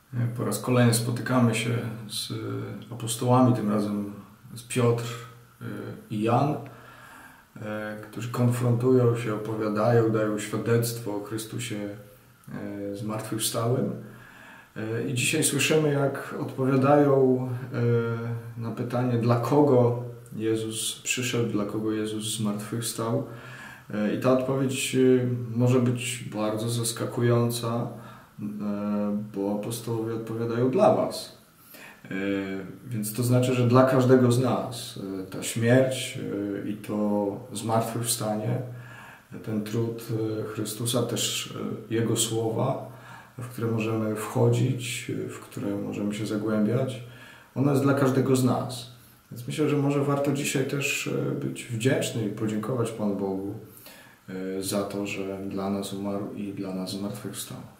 Po raz kolejny spotykamy się z apostołami, tym razem z Piotr i Jan, którzy konfrontują się, opowiadają, dają świadectwo o Chrystusie zmartwychwstałym. I dzisiaj słyszymy, jak odpowiadają na pytanie, dla kogo Jezus przyszedł, dla kogo Jezus zmartwychwstał. I ta odpowiedź może być bardzo zaskakująca, bo apostołowie odpowiadają dla was. Więc to znaczy, że dla każdego z nas ta śmierć i to zmartwychwstanie, ten trud Chrystusa, też Jego słowa, w które możemy wchodzić, w które możemy się zagłębiać, ono jest dla każdego z nas. Więc myślę, że może warto dzisiaj też być wdzięczny i podziękować Panu Bogu za to, że dla nas umarł i dla nas zmartwychwstał.